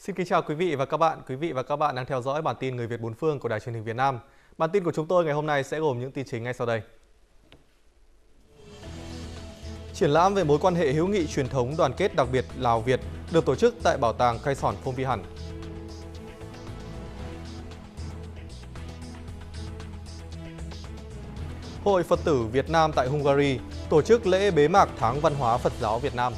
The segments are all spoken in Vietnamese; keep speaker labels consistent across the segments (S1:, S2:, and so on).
S1: Xin kính chào quý vị và các bạn. Quý vị và các bạn đang theo dõi bản tin Người Việt bốn phương của Đài Truyền hình Việt Nam. Bản tin của chúng tôi ngày hôm nay sẽ gồm những tin chính ngay sau đây. Triển lãm về mối quan hệ hữu nghị truyền thống đoàn kết đặc biệt Lào-Việt được tổ chức tại Bảo tàng Khai Sòn Phông Vi Hẳn. Hội Phật tử Việt Nam tại Hungary tổ chức lễ bế mạc Tháng Văn hóa Phật giáo Việt Nam.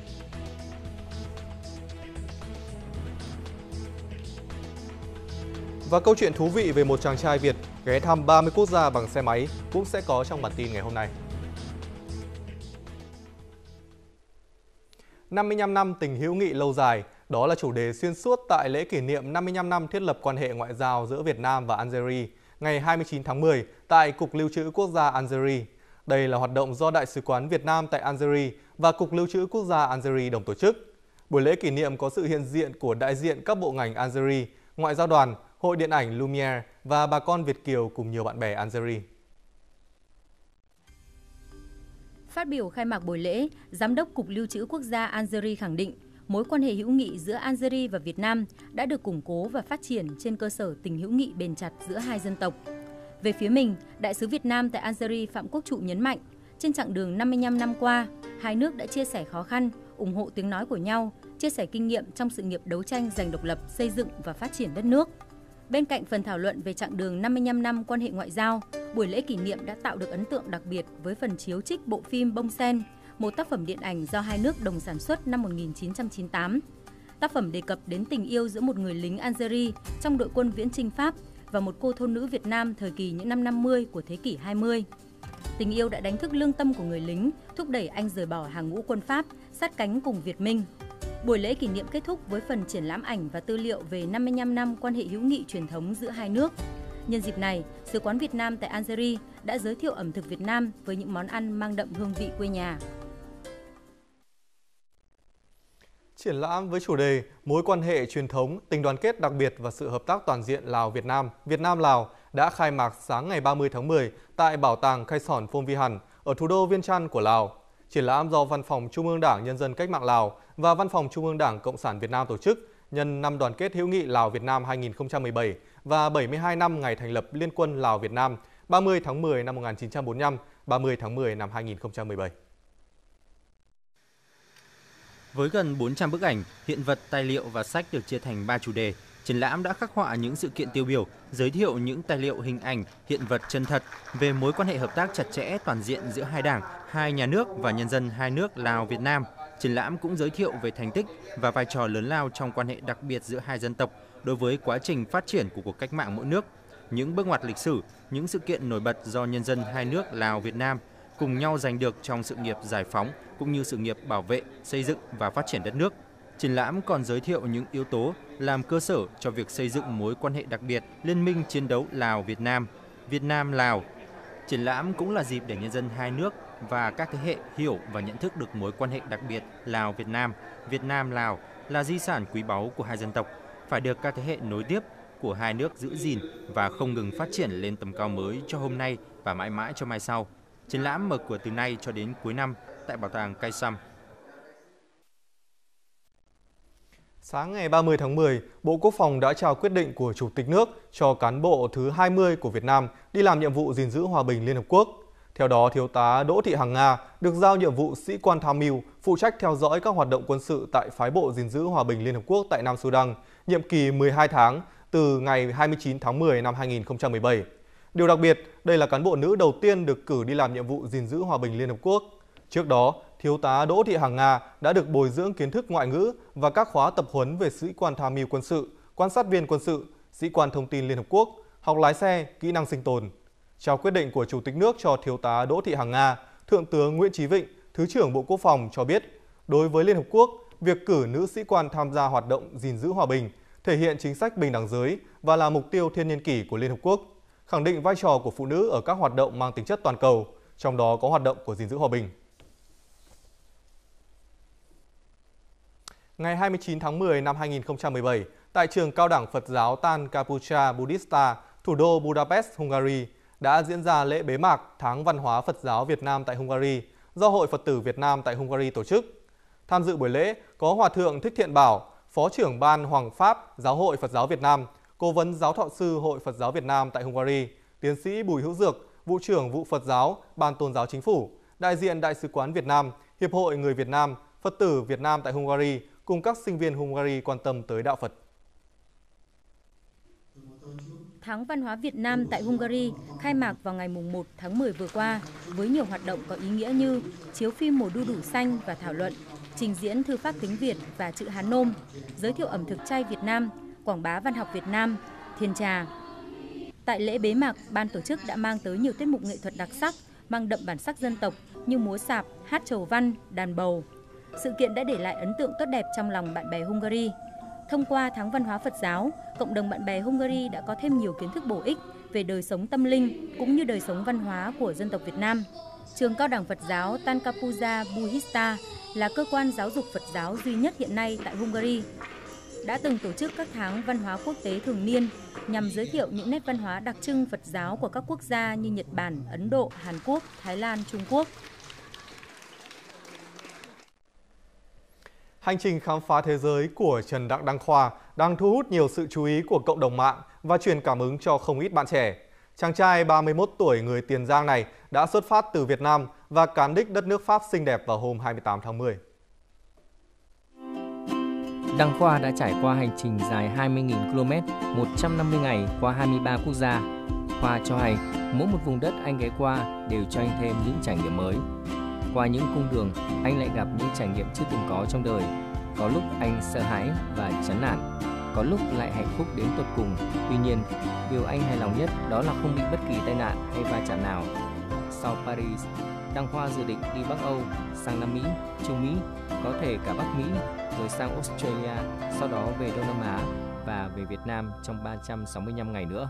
S1: Và câu chuyện thú vị về một chàng trai Việt ghé thăm 30 quốc gia bằng xe máy cũng sẽ có trong bản tin ngày hôm nay. 55 năm tình hữu nghị lâu dài, đó là chủ đề xuyên suốt tại lễ kỷ niệm 55 năm thiết lập quan hệ ngoại giao giữa Việt Nam và Algeria ngày 29 tháng 10 tại Cục Lưu trữ Quốc gia Algeria. Đây là hoạt động do Đại sứ quán Việt Nam tại Algeria và Cục Lưu trữ Quốc gia Algeria đồng tổ chức. Buổi lễ kỷ niệm có sự hiện diện của đại diện các bộ ngành Algeria, Ngoại giao đoàn, Hội Điện ảnh Lumière và bà con Việt kiều cùng nhiều bạn bè Algeria.
S2: Phát biểu khai mạc buổi lễ, Giám đốc Cục Lưu trữ Quốc gia Algeria khẳng định mối quan hệ hữu nghị giữa Algeria và Việt Nam đã được củng cố và phát triển trên cơ sở tình hữu nghị bền chặt giữa hai dân tộc. Về phía mình, Đại sứ Việt Nam tại Algeria Phạm Quốc Trụ nhấn mạnh, trên chặng đường 55 năm qua, hai nước đã chia sẻ khó khăn, ủng hộ tiếng nói của nhau, chia sẻ kinh nghiệm trong sự nghiệp đấu tranh giành độc lập, xây dựng và phát triển đất nước. Bên cạnh phần thảo luận về chặng đường 55 năm quan hệ ngoại giao, buổi lễ kỷ niệm đã tạo được ấn tượng đặc biệt với phần chiếu trích bộ phim Bông Sen, một tác phẩm điện ảnh do hai nước đồng sản xuất năm 1998. Tác phẩm đề cập đến tình yêu giữa một người lính Algeria trong đội quân viễn chinh Pháp và một cô thôn nữ Việt Nam thời kỳ những năm 50 của thế kỷ 20. Tình yêu đã đánh thức lương tâm của người lính, thúc đẩy anh rời bỏ hàng ngũ quân Pháp, sát cánh cùng Việt Minh. Buổi lễ kỷ niệm kết thúc với phần triển lãm ảnh và tư liệu về 55 năm quan hệ hữu nghị truyền thống giữa hai nước. Nhân dịp này, Sứ quán Việt Nam tại Algeria đã giới thiệu ẩm thực Việt Nam với những món ăn mang đậm hương vị quê nhà.
S1: Triển lãm với chủ đề Mối quan hệ truyền thống, tình đoàn kết đặc biệt và sự hợp tác toàn diện Lào-Việt Nam, Việt Nam-Lào đã khai mạc sáng ngày 30 tháng 10 tại Bảo tàng Khai Sòn Phông Vi Hẳn ở thủ đô Viêng Chăn của Lào. Triển lãm do Văn phòng Trung ương Đảng Nhân dân Cách mạng Lào và Văn phòng Trung ương Đảng Cộng sản Việt Nam tổ chức nhân năm đoàn kết hữu nghị Lào-Việt Nam 2017 và 72 năm ngày thành lập Liên quân Lào-Việt Nam 30 tháng 10 năm 1945, 30 tháng 10 năm 2017.
S3: Với gần 400 bức ảnh, hiện vật, tài liệu và sách được chia thành 3 chủ đề, triển lãm đã khắc họa những sự kiện tiêu biểu, giới thiệu những tài liệu, hình ảnh, hiện vật chân thật về mối quan hệ hợp tác chặt chẽ toàn diện giữa hai đảng, hai nhà nước và nhân dân hai nước Lào-Việt Nam. Triển lãm cũng giới thiệu về thành tích và vai trò lớn lao trong quan hệ đặc biệt giữa hai dân tộc đối với quá trình phát triển của cuộc cách mạng mỗi nước, những bước ngoặt lịch sử, những sự kiện nổi bật do nhân dân hai nước Lào-Việt Nam cùng nhau giành được trong sự nghiệp giải phóng cũng như sự nghiệp bảo vệ, xây dựng và phát triển đất nước. Triển lãm còn giới thiệu những yếu tố làm cơ sở cho việc xây dựng mối quan hệ đặc biệt Liên minh chiến đấu Lào-Việt Nam, Việt Nam-Lào. Triển lãm cũng là dịp để nhân dân hai nước và các thế hệ hiểu và nhận thức được mối quan hệ đặc biệt Lào-Việt Nam, Việt Nam-Lào là di sản quý báu của hai dân tộc, phải được các thế hệ nối tiếp của hai nước giữ gìn và không ngừng phát triển lên tầm cao mới cho hôm nay và mãi mãi cho mai sau. Triển lãm mở cửa từ nay cho đến cuối năm tại Bảo tàng Khai Sòn.
S1: Sáng ngày 30 tháng 10, Bộ Quốc phòng đã trao quyết định của Chủ tịch nước cho cán bộ thứ 20 của Việt Nam đi làm nhiệm vụ gìn giữ hòa bình Liên Hợp Quốc. Theo đó, Thiếu tá Đỗ Thị Hằng Nga được giao nhiệm vụ sĩ quan tham mưu, phụ trách theo dõi các hoạt động quân sự tại phái bộ gìn giữ hòa bình Liên Hợp Quốc tại Nam Sudan, nhiệm kỳ 12 tháng từ ngày 29 tháng 10 năm 2017. Điều đặc biệt, đây là cán bộ nữ đầu tiên được cử đi làm nhiệm vụ gìn giữ hòa bình Liên Hợp Quốc. Trước đó, Thiếu tá Đỗ Thị Hằng Nga đã được bồi dưỡng kiến thức ngoại ngữ và các khóa tập huấn về sĩ quan tham mưu quân sự, quan sát viên quân sự, sĩ quan thông tin Liên Hợp Quốc, học lái xe, kỹ năng sinh tồn. Trao quyết định của Chủ tịch nước cho Thiếu tá Đỗ Thị Hằng Nga, Thượng tướng Nguyễn Chí Vịnh, Thứ trưởng Bộ Quốc phòng cho biết, đối với Liên Hợp Quốc, việc cử nữ sĩ quan tham gia hoạt động gìn giữ hòa bình thể hiện chính sách bình đẳng giới và là mục tiêu thiên niên kỷ của Liên Hợp Quốc, khẳng định vai trò của phụ nữ ở các hoạt động mang tính chất toàn cầu, trong đó có hoạt động của gìn giữ hòa bình. Ngày 29 tháng 10 năm 2017, tại trường Cao đẳng Phật giáo Tan Kapucha Buddhista, thủ đô Budapest, Hungary, đã diễn ra lễ bế mạc Tháng Văn hóa Phật giáo Việt Nam tại Hungary do Hội Phật tử Việt Nam tại Hungary tổ chức. Tham dự buổi lễ có Hòa thượng Thích Thiện Bảo, Phó trưởng Ban Hoàng pháp Giáo hội Phật giáo Việt Nam, Cố vấn Giáo thọ sư Hội Phật giáo Việt Nam tại Hungary, Tiến sĩ Bùi Hữu Dược, Vụ trưởng Vụ Phật giáo, Ban Tôn giáo Chính phủ, đại diện Đại sứ quán Việt Nam, Hiệp hội Người Việt Nam, Phật tử Việt Nam tại Hungary cùng các sinh viên Hungary quan tâm tới đạo Phật.
S2: Tháng Văn hóa Việt Nam tại Hungary khai mạc vào ngày 1 tháng 10 vừa qua với nhiều hoạt động có ý nghĩa như chiếu phim Mùa đu đủ xanh và thảo luận, trình diễn thư pháp tiếng Việt và chữ Hán nôm, giới thiệu ẩm thực chay Việt Nam, quảng bá văn học Việt Nam, thiền trà. Tại lễ bế mạc, ban tổ chức đã mang tới nhiều tiết mục nghệ thuật đặc sắc, mang đậm bản sắc dân tộc như múa sạp, hát chầu văn, đàn bầu. Sự kiện đã để lại ấn tượng tốt đẹp trong lòng bạn bè Hungary. Thông qua tháng văn hóa Phật giáo, cộng đồng bạn bè Hungary đã có thêm nhiều kiến thức bổ ích về đời sống tâm linh cũng như đời sống văn hóa của dân tộc Việt Nam. Trường Cao đẳng Phật giáo Tankapuza Buhista là cơ quan giáo dục Phật giáo duy nhất hiện nay tại Hungary. Đã từng tổ chức các tháng văn hóa quốc tế thường niên nhằm giới thiệu những nét văn hóa đặc trưng Phật giáo của các quốc gia như Nhật Bản, Ấn Độ, Hàn Quốc, Thái Lan, Trung Quốc.
S1: Hành trình khám phá thế giới của Trần Đặng Đăng Khoa đang thu hút nhiều sự chú ý của cộng đồng mạng và truyền cảm hứng cho không ít bạn trẻ. Chàng trai 31 tuổi người Tiền Giang này đã xuất phát từ Việt Nam và cán đích đất nước Pháp xinh đẹp vào hôm 28 tháng 10.
S4: Đăng Khoa đã trải qua hành trình dài 20.000 km, 150 ngày qua 23 quốc gia. Khoa cho hay, mỗi một vùng đất anh ghé qua đều cho anh thêm những trải nghiệm mới. Qua những cung đường, anh lại gặp những trải nghiệm chưa từng có trong đời. Có lúc anh sợ hãi và chán nản, có lúc lại hạnh phúc đến tột cùng. Tuy nhiên, điều anh hài lòng nhất đó là không bị bất kỳ tai nạn hay va chạm nào. Sau Paris, Đăng Khoa dự định đi Bắc Âu, sang Nam Mỹ, Trung Mỹ, có thể cả Bắc Mỹ, rồi sang Australia, sau đó về Đông Nam Á và về Việt Nam trong 365 ngày nữa.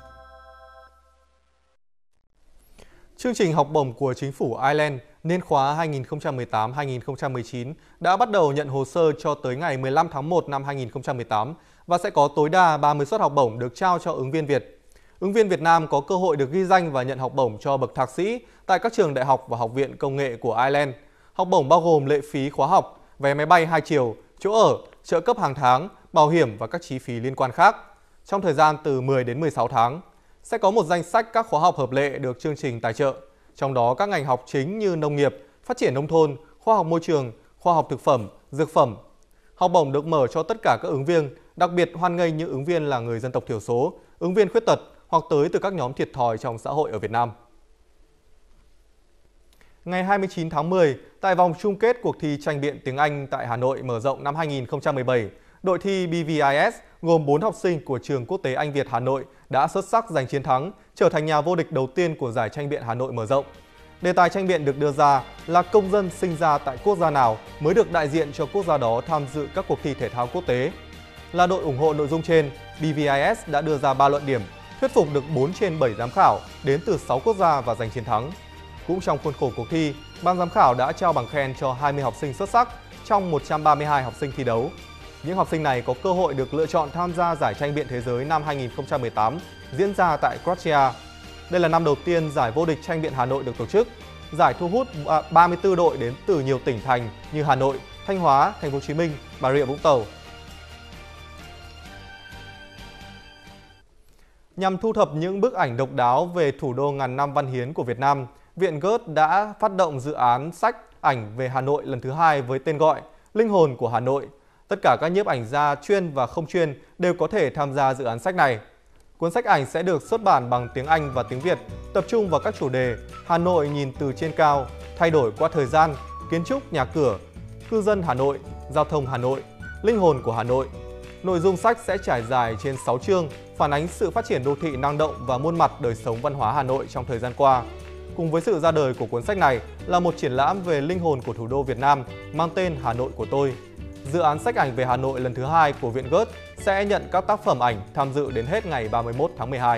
S1: Chương trình học bổng của chính phủ Ireland niên khóa 2018-2019 đã bắt đầu nhận hồ sơ cho tới ngày 15 tháng 1 năm 2018 và sẽ có tối đa 30 suất học bổng được trao cho ứng viên Việt. Ứng viên Việt Nam có cơ hội được ghi danh và nhận học bổng cho bậc thạc sĩ tại các trường đại học và học viện công nghệ của Ireland. Học bổng bao gồm lệ phí khóa học, vé máy bay 2 chiều, chỗ ở, trợ cấp hàng tháng, bảo hiểm và các chi phí liên quan khác. Trong thời gian từ 10 đến 16 tháng, sẽ có một danh sách các khóa học hợp lệ được chương trình tài trợ. Trong đó các ngành học chính như nông nghiệp, phát triển nông thôn, khoa học môi trường, khoa học thực phẩm, dược phẩm. Học bổng được mở cho tất cả các ứng viên, đặc biệt hoan nghênh những ứng viên là người dân tộc thiểu số, ứng viên khuyết tật hoặc tới từ các nhóm thiệt thòi trong xã hội ở Việt Nam. Ngày 29 tháng 10, tại vòng chung kết cuộc thi tranh biện tiếng Anh tại Hà Nội mở rộng năm 2017, đội thi BVIS gồm 4 học sinh của trường Quốc tế Anh Việt Hà Nội đã xuất sắc giành chiến thắng, trở thành nhà vô địch đầu tiên của giải tranh biện Hà Nội mở rộng. Đề tài tranh biện được đưa ra là công dân sinh ra tại quốc gia nào mới được đại diện cho quốc gia đó tham dự các cuộc thi thể thao quốc tế. Là đội ủng hộ nội dung trên, BVIS đã đưa ra 3 luận điểm, thuyết phục được 4 trên 7 giám khảo đến từ 6 quốc gia và giành chiến thắng. Cũng trong khuôn khổ cuộc thi, ban giám khảo đã trao bằng khen cho 20 học sinh xuất sắc trong 132 học sinh thi đấu. Những học sinh này có cơ hội được lựa chọn tham gia giải tranh biện thế giới năm 2018 diễn ra tại Croatia. Đây là năm đầu tiên giải vô địch tranh biện Hà Nội được tổ chức. Giải thu hút 34 đội đến từ nhiều tỉnh thành như Hà Nội, Thanh Hóa, Thành phố Hồ Chí Minh, Bà Rịa Vũng Tàu. Nhằm thu thập những bức ảnh độc đáo về thủ đô ngàn năm văn hiến của Việt Nam, Viện Goethe đã phát động dự án sách ảnh về Hà Nội lần thứ 2 với tên gọi Linh hồn của Hà Nội. Tất cả các nhiếp ảnh gia chuyên và không chuyên đều có thể tham gia dự án sách này. Cuốn sách ảnh sẽ được xuất bản bằng tiếng Anh và tiếng Việt, tập trung vào các chủ đề Hà Nội nhìn từ trên cao, thay đổi qua thời gian, kiến trúc nhà cửa, cư dân Hà Nội, giao thông Hà Nội, linh hồn của Hà Nội. Nội dung sách sẽ trải dài trên 6 chương, phản ánh sự phát triển đô thị năng động và muôn mặt đời sống văn hóa Hà Nội trong thời gian qua. Cùng với sự ra đời của cuốn sách này là một triển lãm về linh hồn của thủ đô Việt Nam mang tên Hà Nội của tôi. Dự án sách ảnh về Hà Nội lần thứ 2 của Viện Goethe sẽ nhận các tác phẩm ảnh tham dự đến hết ngày 31 tháng 12.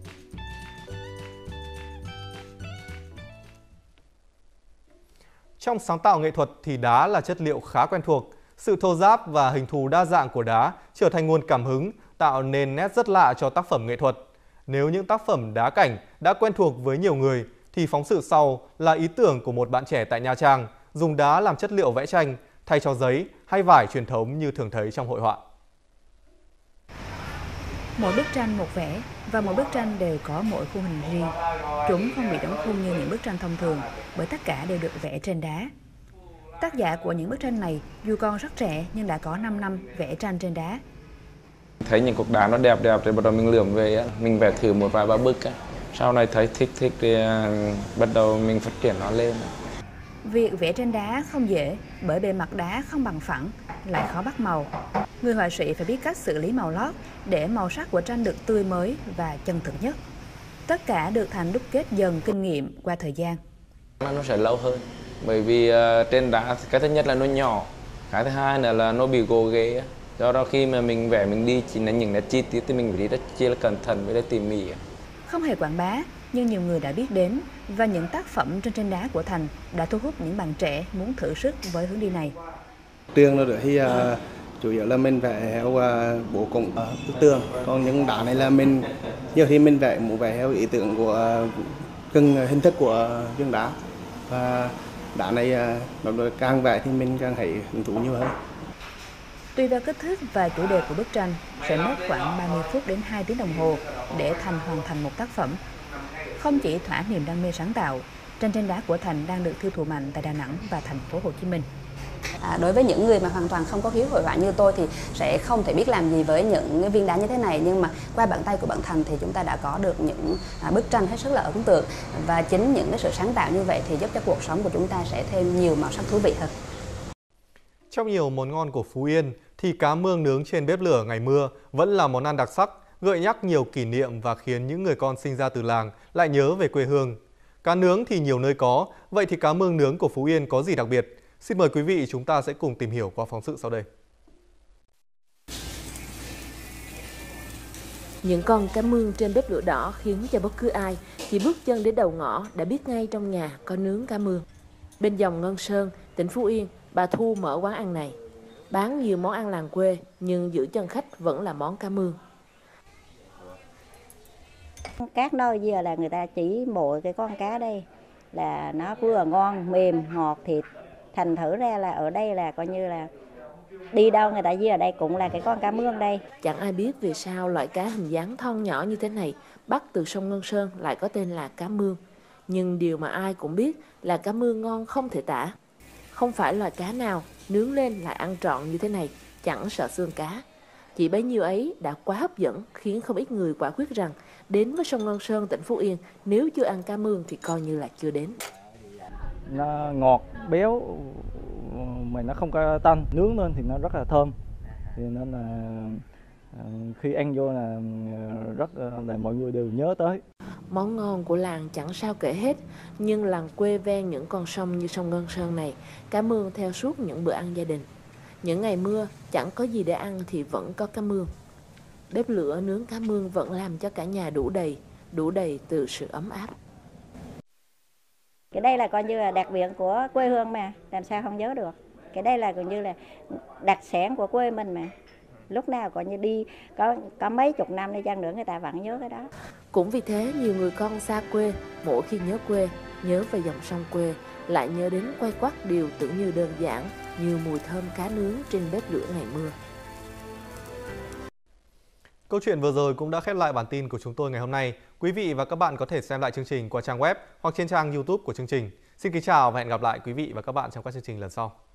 S1: Trong sáng tạo nghệ thuật thì đá là chất liệu khá quen thuộc. Sự thô ráp và hình thù đa dạng của đá trở thành nguồn cảm hứng, tạo nên nét rất lạ cho tác phẩm nghệ thuật. Nếu những tác phẩm đá cảnh đã quen thuộc với nhiều người, thì phóng sự sau là ý tưởng của một bạn trẻ tại Nha Trang, dùng đá làm chất liệu vẽ tranh, thay cho giấy hay vải truyền thống như thường thấy trong hội họa.
S5: Mỗi bức tranh một vẻ và mỗi bức tranh đều có mỗi khuôn hình riêng. Chúng không bị đóng khung như những bức tranh thông thường bởi tất cả đều được vẽ trên đá. Tác giả của những bức tranh này dù còn rất trẻ nhưng đã có 5 năm vẽ tranh trên đá.
S6: Thấy những cục đá nó đẹp thì bắt đầu mình lượm về, mình vẽ thử một vài ba bức. Sau này thấy thích thì bắt đầu mình phát triển nó lên.
S5: Việc vẽ trên đá không dễ bởi bề mặt đá không bằng phẳng, lại khó bắt màu. Người họa sĩ phải biết cách xử lý màu lót để màu sắc của tranh được tươi mới và chân thực nhất. Tất cả được Thành đúc kết dần kinh nghiệm qua thời gian.
S6: Nó sẽ lâu hơn, bởi vì trên đá cái thứ nhất là nó nhỏ, cái thứ hai là nó bị gồ ghề. Do đó khi mà mình vẽ mình đi chỉ là những nét chi tiết thì mình phải đi rất chi là cẩn thận với tỉ mỉ.
S5: Không hề quảng bá, nhưng nhiều người đã biết đến và những tác phẩm trên tranh đá của Thành đã thu hút những bạn trẻ muốn thử sức với hướng đi này.
S7: Trường rồi thì chủ yếu là mình vẽ theo bố cục bức tường, còn những đá này là mình nhiều khi mình muốn vẽ theo ý tưởng của từng hình thức của viên đá, và đá này càng vẽ thì mình càng thấy hứng thú nhiều hơn.
S5: Tùy vào kích thước và chủ đề của bức tranh sẽ mất khoảng 30 phút đến 2 tiếng đồng hồ để Thành hoàn thành một tác phẩm. Không chỉ thỏa niềm đam mê sáng tạo, tranh trên đá của Thành đang được tiêu thụ mạnh tại Đà Nẵng và thành phố Hồ Chí Minh.
S8: Đối với những người mà hoàn toàn không có khiếu hội họa như tôi thì sẽ không thể biết làm gì với những viên đá như thế này, nhưng mà qua bàn tay của bạn Thành thì chúng ta đã có được những bức tranh hết sức là ấn tượng, và chính những cái sự sáng tạo như vậy thì giúp cho cuộc sống của chúng ta sẽ thêm nhiều màu sắc thú vị hơn.
S1: Trong nhiều món ngon của Phú Yên thì cá mương nướng trên bếp lửa ngày mưa vẫn là món ăn đặc sắc, gợi nhắc nhiều kỷ niệm và khiến những người con sinh ra từ làng lại nhớ về quê hương. Cá nướng thì nhiều nơi có, vậy thì cá mương nướng của Phú Yên có gì đặc biệt? Xin mời quý vị chúng ta sẽ cùng tìm hiểu qua phóng sự sau đây.
S9: Những con cá mương trên bếp lửa đỏ khiến cho bất cứ ai chỉ bước chân đến đầu ngõ đã biết ngay trong nhà có nướng cá mương. Bên dòng Ngân Sơn, tỉnh Phú Yên, bà Thu mở quán ăn này. Bán nhiều món ăn làng quê nhưng giữ chân khách vẫn là món cá mương.
S10: Các nơi giờ là người ta chỉ mỗi cái con cá đây là nó vừa ngon, mềm, ngọt, thịt. Thành thử ra là ở đây là coi như là đi đâu người ta ở đây cũng là cái con cá mương đây.
S9: Chẳng ai biết vì sao loại cá hình dáng thon nhỏ như thế này bắt từ sông Ngân Sơn lại có tên là cá mương. Nhưng điều mà ai cũng biết là cá mương ngon không thể tả. Không phải loài cá nào nướng lên lại ăn trọn như thế này, chẳng sợ xương cá. Chỉ bấy nhiêu ấy đã quá hấp dẫn khiến không ít người quả quyết rằng đến với sông Ngân Sơn tỉnh Phú Yên nếu chưa ăn cá mương thì coi như là chưa đến.
S11: Nó ngọt, béo mà nó không có tanh, nướng lên thì nó rất là thơm. Thì nên là khi ăn vô là rất là mọi người đều nhớ tới.
S9: Món ngon của làng chẳng sao kể hết, nhưng làng quê ven những con sông như sông Ngân Sơn này, cá mương theo suốt những bữa ăn gia đình. Những ngày mưa chẳng có gì để ăn thì vẫn có cá mương. Bếp lửa nướng cá mương vẫn làm cho cả nhà đủ đầy từ sự ấm áp.
S10: Cái đây là coi như là đặc biệt của quê hương mà, làm sao không nhớ được. Cái đây là coi như là đặc sản của quê mình mà. Lúc nào coi như đi có mấy chục năm đi chăng nữa người ta vẫn nhớ cái đó.
S9: Cũng vì thế nhiều người con xa quê, mỗi khi nhớ quê, nhớ về dòng sông quê, lại nhớ đến quay quắt điều tưởng như đơn giản, như mùi thơm cá nướng trên bếp lửa ngày mưa.
S1: Câu chuyện vừa rồi cũng đã khép lại bản tin của chúng tôi ngày hôm nay. Quý vị và các bạn có thể xem lại chương trình qua trang web hoặc trên trang YouTube của chương trình. Xin kính chào và hẹn gặp lại quý vị và các bạn trong các chương trình lần sau.